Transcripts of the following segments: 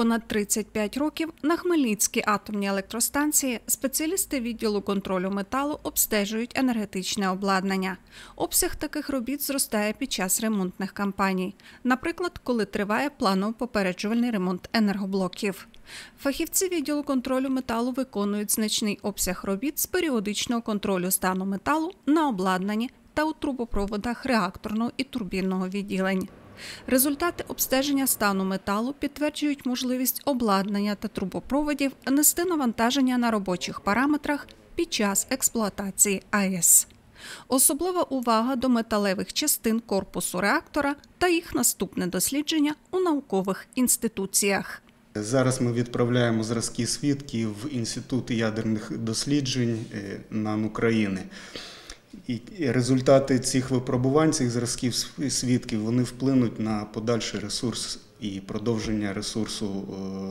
Понад 35 років на Хмельницькій атомній електростанції спеціалісти відділу контролю металу обстежують енергетичне обладнання. Обсяг таких робіт зростає під час ремонтних кампаній. Наприклад, коли триває планово-попереджувальний ремонт енергоблоків. Фахівці відділу контролю металу виконують значний обсяг робіт з періодичного контролю стану металу на обладнанні та у трубопроводах реакторного і турбінного відділень. Результати обстеження стану металу підтверджують можливість обладнання та трубопроводів нести навантаження на робочих параметрах під час експлуатації АЕС. Особлива увага до металевих частин корпусу реактора та їх наступне дослідження у наукових інституціях. Зараз ми відправляємо зразки свідків в Інститут ядерних досліджень НАН України. І результати цих випробувань, цих зразків свідків, вони вплинуть на подальший ресурс і продовження ресурсу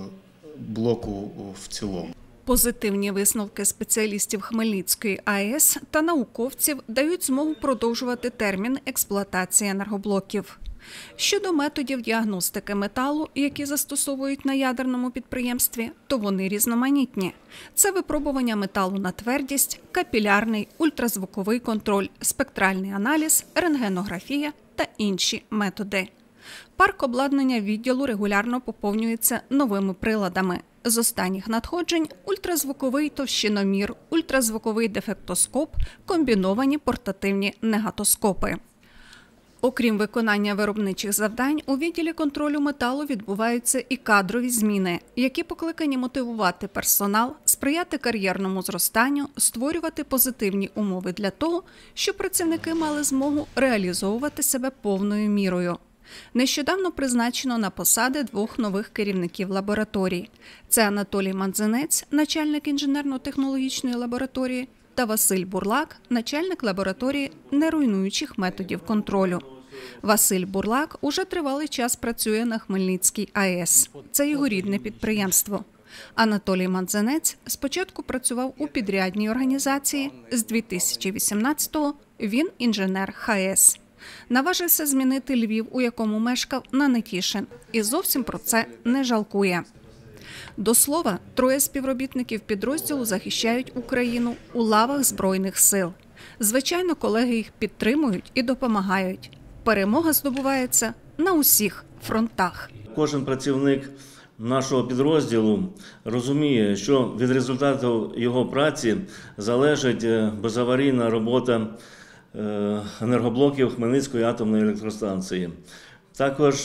блоку в цілому. Позитивні висновки спеціалістів Хмельницької АЕС та науковців дають змогу продовжувати термін експлуатації енергоблоків. Щодо методів діагностики металу, які застосовують на ядерному підприємстві, то вони різноманітні. Це випробування металу на твердість, капілярний, ультразвуковий контроль, спектральний аналіз, рентгенографія та інші методи. Парк обладнання відділу регулярно поповнюється новими приладами. З останніх надходжень – ультразвуковий товщиномір, ультразвуковий дефектоскоп, комбіновані портативні негатоскопи. Окрім виконання виробничих завдань, у відділі контролю металу відбуваються і кадрові зміни, які покликані мотивувати персонал, сприяти кар'єрному зростанню, створювати позитивні умови для того, щоб працівники мали змогу реалізовувати себе повною мірою. Нещодавно призначено на посади 2 нових керівників лабораторій. Це Анатолій Мандзинець, начальник інженерно-технологічної лабораторії, та Василь Бурлак, начальник лабораторії неруйнуючих методів контролю. Василь Бурлак уже тривалий час працює на Хмельницькій АЕС. Це його рідне підприємство. Анатолій Мандзинець спочатку працював у підрядній організації, з 2018-го він інженер ХАЕС. Наважився змінити Львів, у якому мешкав, на Нетішин, і зовсім про це не жалкує. До слова, 3 співробітників підрозділу захищають Україну у лавах Збройних сил. Звичайно, колеги їх підтримують і допомагають. Перемога здобувається на усіх фронтах. Кожен працівник нашого підрозділу розуміє, що від результату його праці залежить безаварійна робота енергоблоків Хмельницької атомної електростанції. Також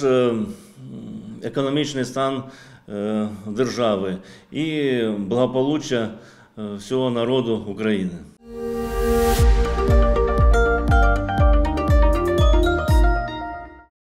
економічний стан держави і благополуччя всього народу України.